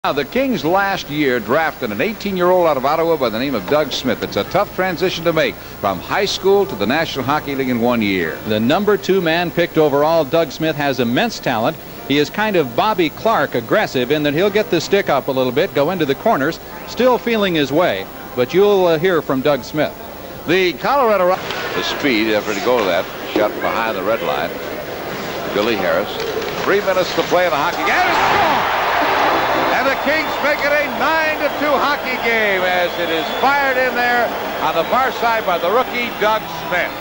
Now, the Kings last year drafted an 18-year-old out of Ottawa by the name of Doug Smith. It's a tough transition to make from high school to the National Hockey League in 1 year. The #2 man picked overall, Doug Smith, has immense talent. He is kind of Bobby Clark aggressive in that he'll get the stick up a little bit, go into the corners, still feeling his way. But you'll hear from Doug Smith. The Colorado, the speed after to go to that shot from behind the red line. Billy Harris. 3 minutes to play in the hockey game. And the Kings make it a 9-2 hockey game as it is fired in there on the far side by the rookie Doug Smith.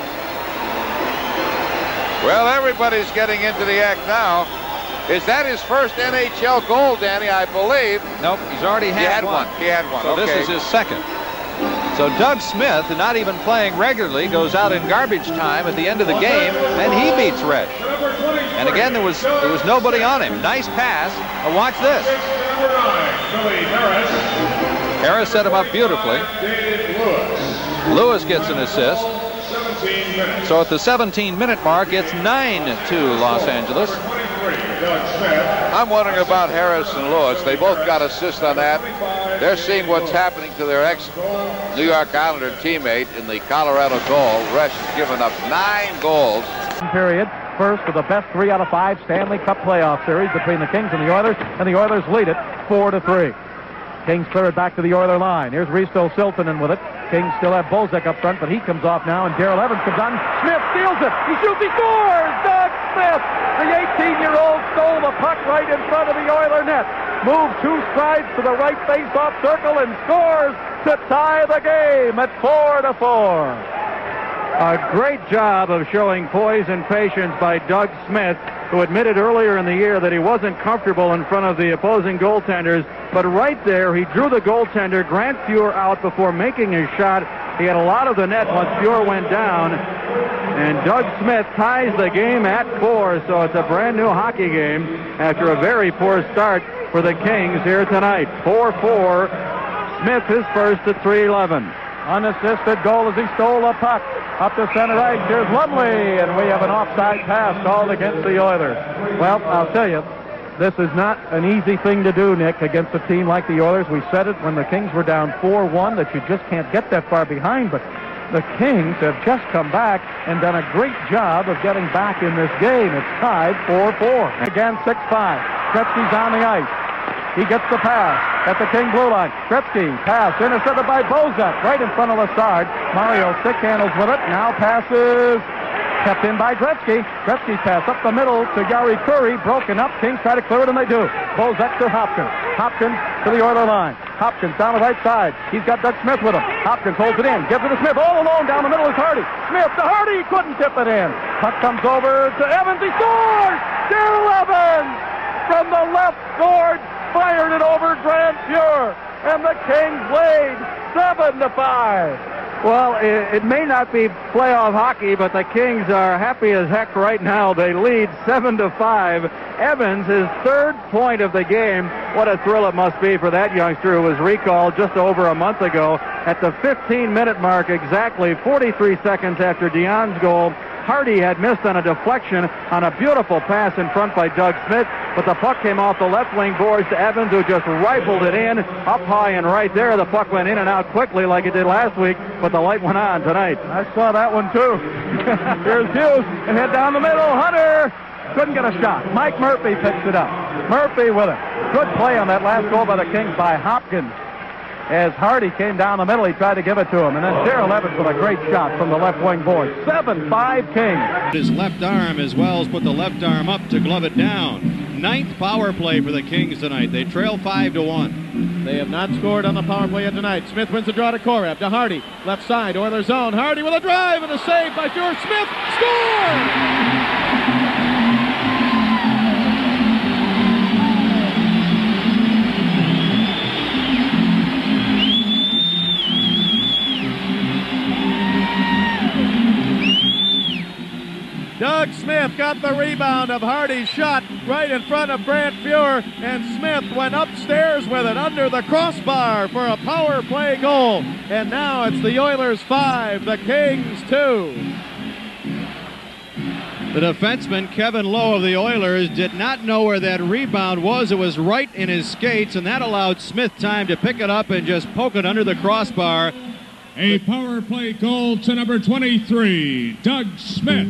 Well, everybody's getting into the act now. Is that his first NHL goal, Danny? I believe. Nope, he's already had one. He had one. So okay. This is his second. So Doug Smith, not even playing regularly, goes out in garbage time at the end of the game, and he beats Resch. And again, there was nobody on him. Nice pass. Now watch this. Harris set him up beautifully. Lewis gets an assist. So at the 17-minute mark, it's 9-2 Los Angeles. I'm wondering about Harris and Lewis. They both got assists on that. They're seeing what's happening to their ex-New York Islander teammate in the Colorado goal. Resch has given up 9 goals. Period. First of the best 3 out of 5 Stanley Cup playoff series between the Kings and the Oilers lead it 4-3. Kings clear it back to the Oiler line. Here's Risto Siltanen with it. Kings still have Bozek up front, but he comes off now, and Darrell Evans comes on. Smith steals it. He shoots. He scores. Doug Smith, the 18-year-old, stole the puck right in front of the Oiler net. Moved 2 strides to the right face-off circle and scores to tie the game at 4-4. A great job of showing poise and patience by Doug Smith, who admitted earlier in the year that he wasn't comfortable in front of the opposing goaltenders. But right there, he drew the goaltender, Grant Fuhr, out before making his shot. He had a lot of the net once Fuhr went down. And Doug Smith ties the game at 4, so it's a brand new hockey game after a very poor start for the Kings here tonight. 4-4. Smith is first at 3-11. Unassisted goal as he stole a puck. Up to center ice, here's Lumley, and we have an offside pass called against the Oilers. Well, I'll tell you, this is not an easy thing to do, Nick, against a team like the Oilers. We said it when the Kings were down 4-1 that you just can't get that far behind, but the Kings have just come back and done a great job of getting back in this game. It's tied 4-4. Again, 6-5. Gretzky's on the ice. He gets the pass at the King blue line. Gretzky pass intercepted by Bozek right in front of Lassard. Mario stick handles with it. Now passes kept in by Gretzky. Gretzky's pass up the middle to Yari Curry. Broken up. Kings try to clear it, and they do. Bozek to Hopkins. Hopkins to the Oiler line. Hopkins down the right side. He's got Doug Smith with him. Hopkins holds it in. Gives it to Smith. All alone down the middle is Hardy. Smith to Hardy. He couldn't tip it in. Puck comes over to Evans. He scores! Darrell Evans from the left scored. Fired it over Grant Fuhr, and the Kings lead 7-5. Well, it may not be playoff hockey, but the Kings are happy as heck right now. They lead 7-5. Evans, his 3rd point of the game. What a thrill it must be for that youngster who was recalled just over a month ago. At the 15-minute mark, exactly 43 seconds after Dion's goal, Hardy had missed on a deflection on a beautiful pass in front by Doug Smith, but the puck came off the left wing boards to Evans, who just rifled it in up high, and right there the puck went in and out quickly like it did last week, but the light went on tonight. I saw that one too. Here's Hughes and head down the middle. Hunter couldn't get a shot. Mike Murphy picks it up. Murphy with it. Good play on that last goal by the Kings by Hopkins. As Hardy came down the middle, he tried to give it to him. And then Darrell Evans with a great shot from the left wing board. 7-5 Kings. His left arm as well as put the left arm up to glove it down. 9th power play for the Kings tonight. They trail 5-1. They have not scored on the power play yet tonight. Smith wins the draw to Korab, to Hardy. Left side, Oilers zone. Hardy with a drive and a save by Fuhr. Smith scored! Doug Smith got the rebound of Hardy's shot right in front of Grant Fuhr, and Smith went upstairs with it under the crossbar for a power play goal. And now it's the Oilers 5, the Kings 2. The defenseman, Kevin Lowe of the Oilers, did not know where that rebound was. It was right in his skates, and that allowed Smith time to pick it up and just poke it under the crossbar. A power play goal to number 23, Doug Smith.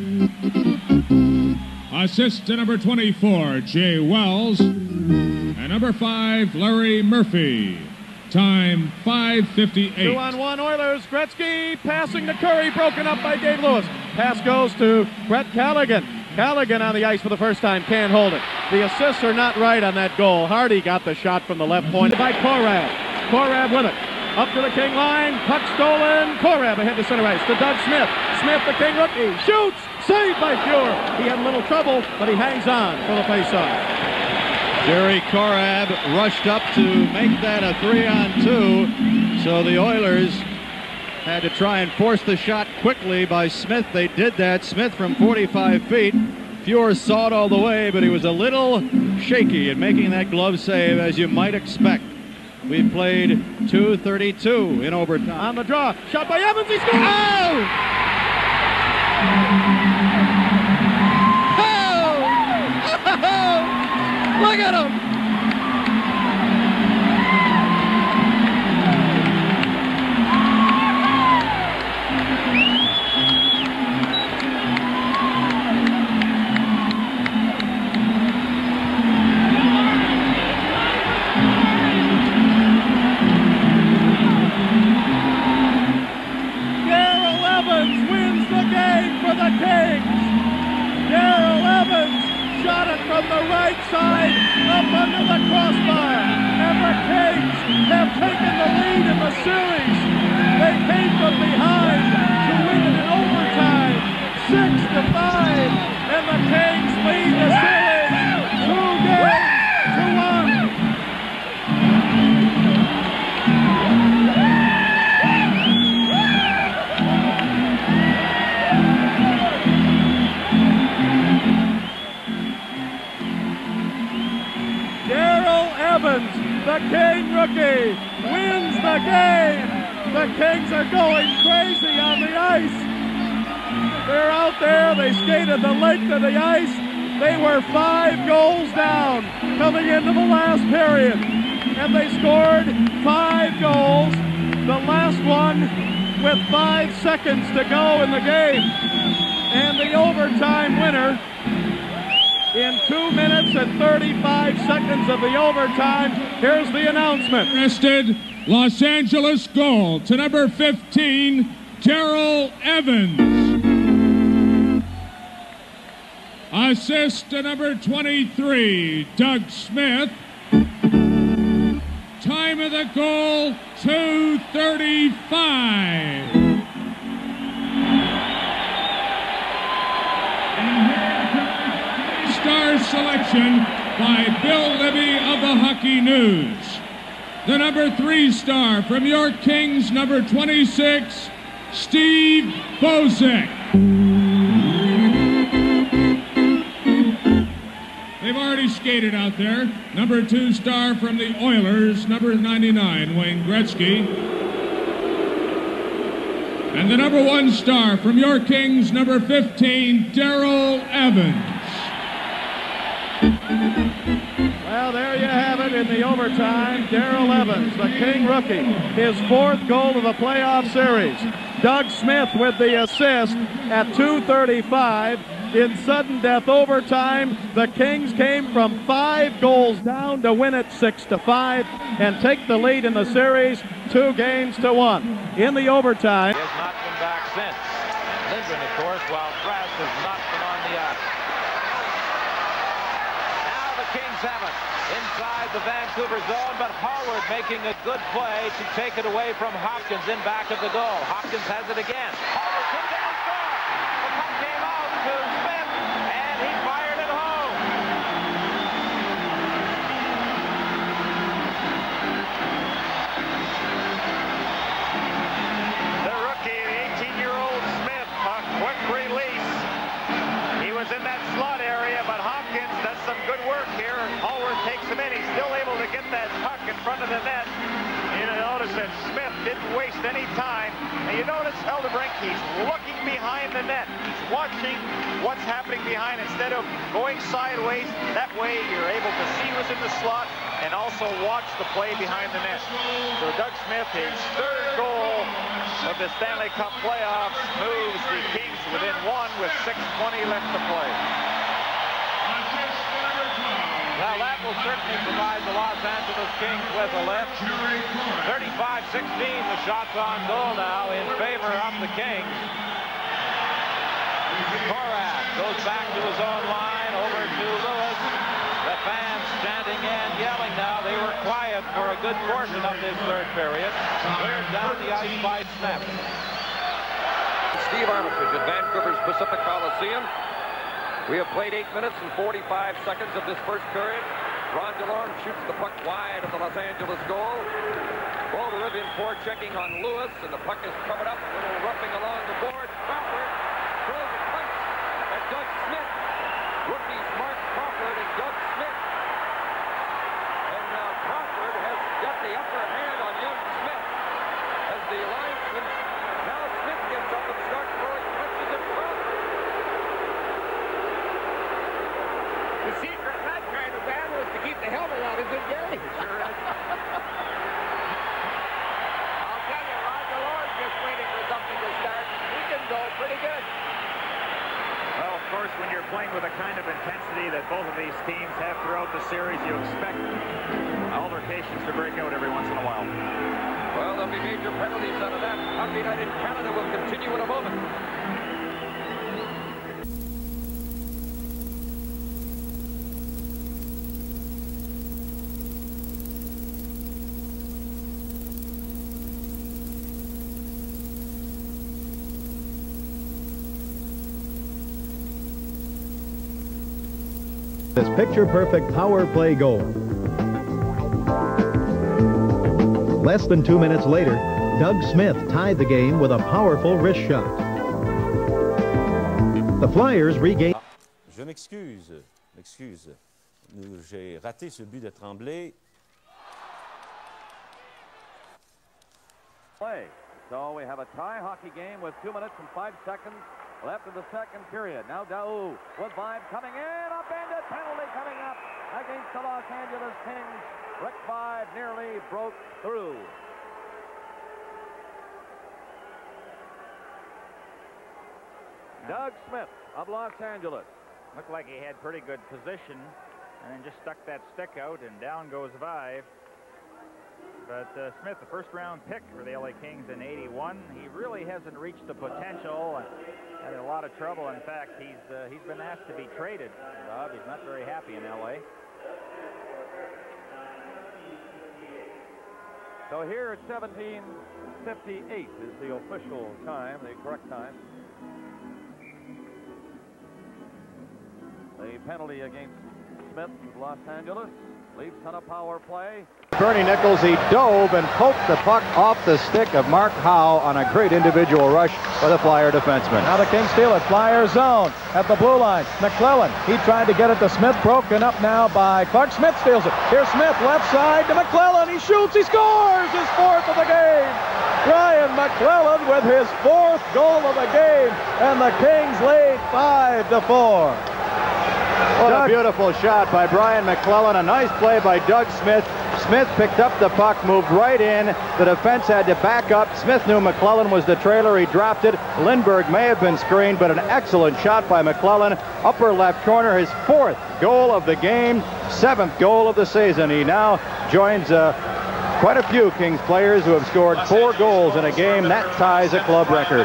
Assist to number 24, Jay Wells. And number 5, Larry Murphy. Time 5:58. 2-on-1 Oilers. Gretzky passing to Curry, broken up by Dave Lewis. Pass goes to Brett Callaghan. Callaghan on the ice for the first time, can't hold it. The assists are not right on that goal. Hardy got the shot from the left point by Korab. Korab with it. Up to the King line, puck stolen. Korab ahead to center ice to Doug Smith. Smith, the King rookie, shoots, saved by Fuhr. He had a little trouble, but he hangs on for the faceoff. Jerry Korab rushed up to make that a 3-on-2, so the Oilers had to try and force the shot quickly by Smith. They did that. Smith from 45 feet. Fuhr saw it all the way, but he was a little shaky in making that glove save, as you might expect. We played 2:32 in overtime. On the draw, shot by Evans, he scores! Oh! Oh! Look at him! From the right side, up under the crossbar, and the Kings have taken the lead in the series. They came from behind to win it in overtime, 6-5, and the Kings lead the series 2-1. The King rookie wins the game. The Kings are going crazy on the ice. They're out there. They skated the length of the ice. They were 5 goals down coming into the last period. And they scored 5 goals. The last one with 5 seconds to go in the game. And the overtime winner in 2 minutes and 35 seconds of the overtime. Here's the announcement. Arrested, Los Angeles goal to number 15, Darrell Evans. Assist to number 23, Doug Smith. Time of the goal, 2:35. Star selection by Bill Libby of the Hockey News. The number 3 star from York Kings, number 26, Steve Bozek. They've already skated out there. Number 2 star from the Oilers, number 99, Wayne Gretzky. And the number 1 star from York Kings, number 15, Darrell Evans. Well, there you have it in the overtime. Darrell Evans, the King rookie, his 4th goal of the playoff series. Doug Smith with the assist at 2:35 in sudden death overtime. The Kings came from 5 goals down to win it 6-5 and take the lead in the series 2-1. In the overtime. He has not been back since. And Lindgren, of course, while Brass has not been on the ice. Kings have it inside the Vancouver zone, but Howard making a good play to take it away from Hopkins in back of the goal. Hopkins has it again. Howard comes down, score! The puck came out to Smith, and he fired it home. The rookie, the 18-year-old Smith, a quick release. He was in that slot area, but Hopkins does some good work here. Howard takes him in. He's still able to get that puck in front of the net. You notice that Smith didn't waste any time. And you notice Hildebrink, he's looking behind the net. He's watching what's happening behind instead of going sideways. That way you're able to see who's in the slot and also watch the play behind the net. So Doug Smith, his third goal of the Stanley Cup playoffs, moves the Kings within one with 6:20 left to play. Well, that will certainly provide the Los Angeles Kings with a lift. 35-16, the shots on goal now in favor of the Kings. Korak goes back to his own line, over to Lewis. The fans chanting and yelling now. They were quiet for a good portion of this third period. Cleared down the ice by Snap. Steve Armitage at Vancouver's Pacific Coliseum. We have played 8 minutes and 45 seconds of this first period. Ron DeLorme shoots the puck wide of the Los Angeles goal. Bolderev in forechecking on Lewis, and the puck is covered up. A little roughing along the board. Crawford throws a punch at Doug Smith. Rookies Mark Crawford and Doug Smith. And now Crawford has got the upper hand on young Smith as the linesman. Now Smith gets up and starts throwing punches at Crawford. The secret of that kind of battle is to keep the helmet on, isn't it, Gary? Sure is. I'll tell you, Ron DeLorme's just waiting for something to start. He can go pretty good. Well, of course, when you're playing with the kind of intensity that both of these teams have throughout the series, you expect altercations to break out every once in a while. Well, there'll be major penalties out of that. Hockey Night in Canada will continue in a moment. This picture-perfect power play goal. Less than 2 minutes later, Doug Smith tied the game with a powerful wrist shot. The Flyers regained. Je m'excuse. J'ai raté ce but de Tremblay. Play. So we have a tie hockey game with 2 minutes and 5 seconds left in the second period. Now Daou with Vibe coming in. Upended penalty coming up against the Los Angeles Kings. Rick Vibe nearly broke through. Doug Smith of Los Angeles. Looked like he had pretty good position and then just stuck that stick out, and down goes Vibe. But Smith, the first-round pick for the LA Kings in '81, he really hasn't reached the potential and had a lot of trouble. In fact, he's been asked to be traded. Bob, he's not very happy in LA. So here at 17:58 is the official time, the correct time. The penalty against Smith of Los Angeles leaves on a power play. Bernie Nichols, he dove and poked the puck off the stick of Mark Howe on a great individual rush by the Flyer defenseman. Now the Kings steal it. Flyer zone at the blue line. McClellan, he tried to get it to Smith, broken up now by Clark. Smith steals it. Here's Smith, left side to McClellan. He shoots, he scores his fourth of the game. Brian McClellan with his fourth goal of the game, and the Kings lead 5-4. What a beautiful shot by Brian McClellan. A nice play by Doug Smith. Smith picked up the puck, moved right in. The defense had to back up. Smith knew McClellan was the trailer. He dropped it. Lindbergh may have been screened, but an excellent shot by McClellan. Upper left corner, his fourth goal of the game, seventh goal of the season. He now joins quite a few Kings players who have scored 4 goals in a game. That ties a club record.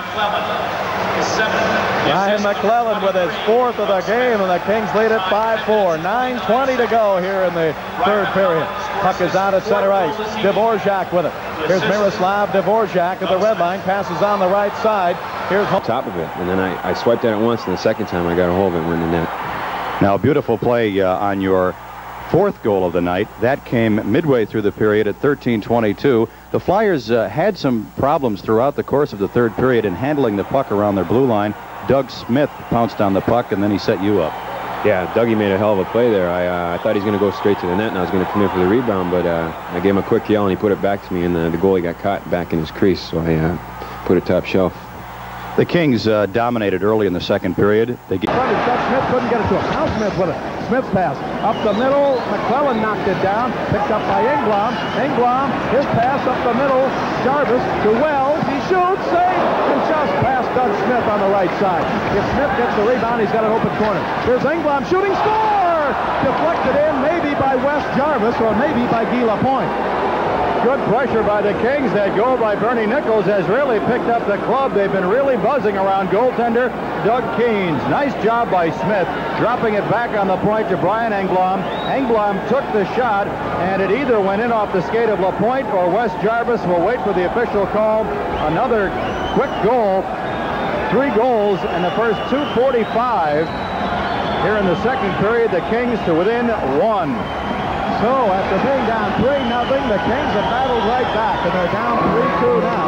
Brian McClellan with his fourth of the game, and the Kings lead at 5-4. 9:20 to go here in the third period. Puck is out at center ice. Dvorak with it. Here's Miroslav Dvorak at the red line. Passes on the right side. Here's top of it, and then I swiped at it once, and the second time I got a hold of it and went in the net. Now, beautiful play on your fourth goal of the night. That came midway through the period at 13:22. The Flyers had some problems throughout the course of the third period in handling the puck around their blue line. Doug Smith pounced on the puck, and then he set you up. Yeah, Dougie made a hell of a play there. I thought he was going to go straight to the net, and I was going to come in for the rebound, but I gave him a quick yell, and he put it back to me, and the goalie got caught back in his crease, so I put it top shelf. The Kings dominated early in the second period. They Smith couldn't get it to him. Now Smith with it. Smith's pass up the middle. McClellan knocked it down. Picked up by Engblom. Engblom, his pass up the middle. Jarvis to Wells. He shoots, safe, and just past Doug Smith on the right side. If Smith gets the rebound, he's got an open corner. Here's Engblom shooting, score! Deflected in maybe by Wes Jarvis or maybe by Guy Lapointe. Good pressure by the Kings. That goal by Bernie Nichols has really picked up the club. They've been really buzzing around goaltender Doug Keynes. Nice job by Smith, dropping it back on the point to Brian Engblom. Engblom took the shot, and it either went in off the skate of Lapointe or Wes Jarvis. Will wait for the official call. Another quick goal. 3 goals in the first 2:45. Here in the second period, the Kings to within 1. So, after being down 3-0, the Kings have battled right back, and they're down 3-2 now.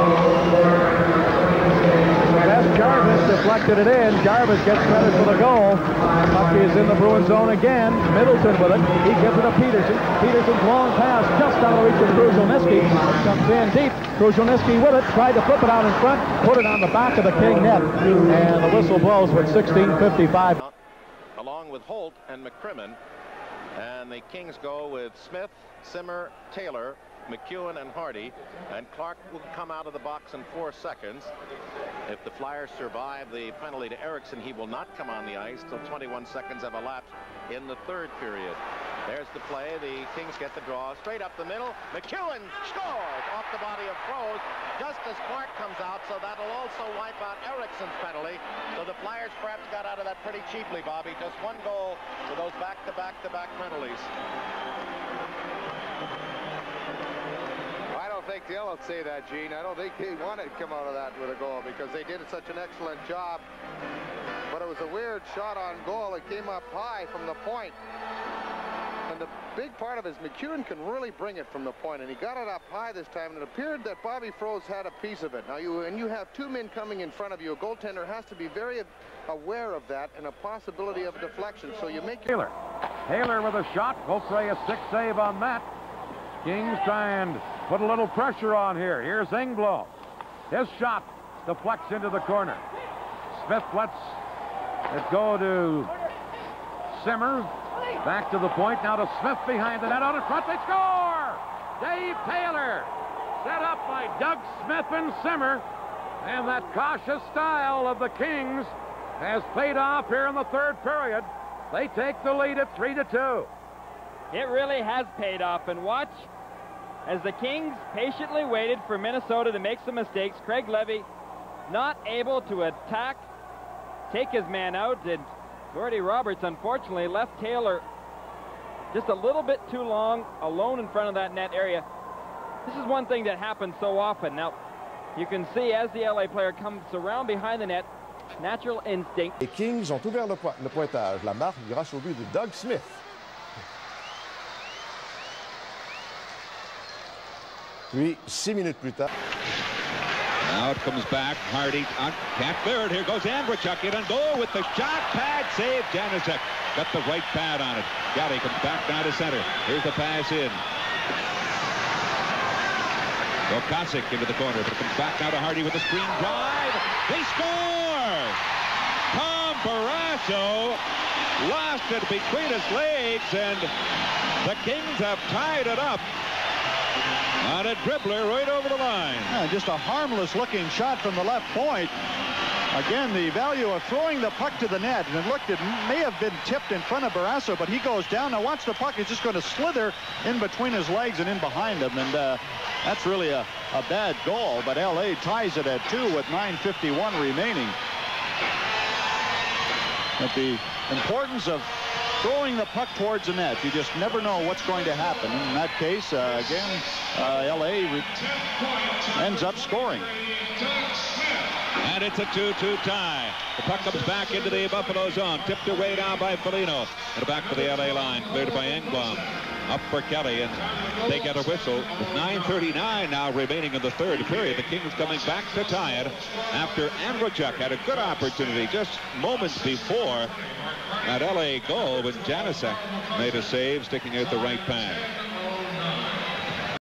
Wes Jarvis deflected it in. Jarvis gets credit for the goal. Puck is in the Bruin zone again. Middleton with it. He gives it to Peterson. Peterson's long pass just out of the reach of Kruzhelnyski. Comes in deep. Kruzhelnyski with it. Tried to flip it out in front. Put it on the back of the King net. And the whistle blows with 16:55. Along with Holt and McCrimmon. And the Kings go with Smith, Simmer, Taylor, McEwen, and Hardy. And Clark will come out of the box in 4 seconds. If the Flyers survive the penalty to Erickson, he will not come on the ice till 21 seconds have elapsed in the third period. There's the play. The Kings get the draw. Straight up the middle. McEwen scores off the body of Froese just as Clark comes out, so that'll also wipe out Erickson's penalty. So the Flyers perhaps got out of that pretty cheaply, Bobby. Just 1 goal for those back-to-back-to-back penalties. I don't think they'll say that, Gene. I don't think they wanted to come out of that with a goal because they did such an excellent job. But it was a weird shot on goal. It came up high from the point. And the big part of it is McEwen can really bring it from the point, and he got it up high this time, and it appeared that Bobby Froese had a piece of it. Now, when you have 2 men coming in front of you, a goaltender has to be very aware of that and a possibility of deflection. So you make Taylor with a shot. Hopefully a 6 save on that. Kings try and put a little pressure on here. Here's Engblom. His shot deflects into the corner. Smith lets it go to Simmer. Back to the point. Now to Smith behind the net. Out in front. They score! Dave Taylor. Set up by Doug Smith and Simmer. And that cautious style of the Kings has paid off here in the third period. They take the lead at 3-2. It really has paid off. And watch as the Kings patiently waited for Minnesota to make some mistakes. Craig Levy not able to attack, take his man out, and Gordy Roberts unfortunately left Taylor just a little bit too long alone in front of that net area. This is one thing that happens so often. Now, you can see as the LA player comes around behind the net, natural instinct. Les Kings ont ouvert le pointage. La marque grâce au but de Doug Smith. Puis, 6 minutes plus tard. Now it comes back. Hardy can't clear it. Here goes Andrechuk in and goal with the shot. Pad save. Janacek got the right pad on it. Galley comes back down to center. Here's the pass in. Okasik into the corner, but it comes back now to Hardy with a screen drive. They score! Tom Barrasso lost it between his legs, and the Kings have tied it up on a dribbler right over the line. Yeah, just a harmless-looking shot from the left point. Again, the value of throwing the puck to the net, and it looked, it may have been tipped in front of Barrasso, but he goes down. Now watch the puck. He's just going to slither in between his legs and in behind him, and that's really a bad goal, but LA ties it at 2 with 9:51 remaining. But the importance of throwing the puck towards the net, you just never know what's going to happen. In that case, again, LA ends up scoring. And it's a 2-2 tie. The puck comes back into the Buffalo zone. Tipped away down by Foligno. And back to the LA line. Cleared by Engblom. up for Kelly, and they get a whistle. With 9:39 now remaining in the third period. The Kings coming back to tie it after Andrzejczyk had a good opportunity just moments before that LA goal when Janicek made a save, sticking out the right pad.